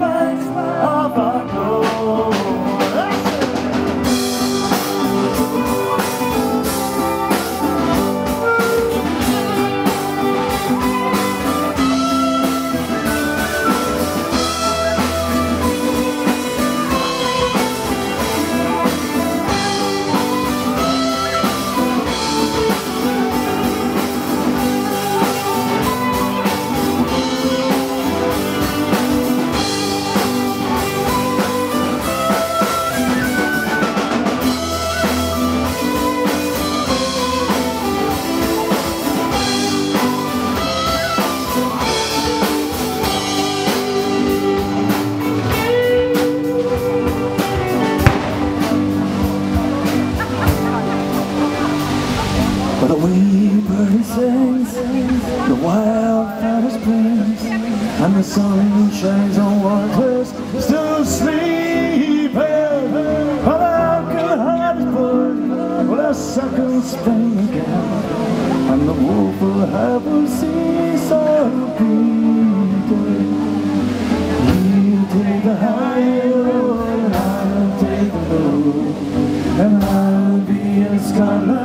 light of our glory. The weeper sings, the wildfire springs, and the sun shines on waters still sleeping. But how can hearts burn when a second spring again, and the wolf will have a cease of beating? You take the high road, and I'll take the low, and I'll be a scarlet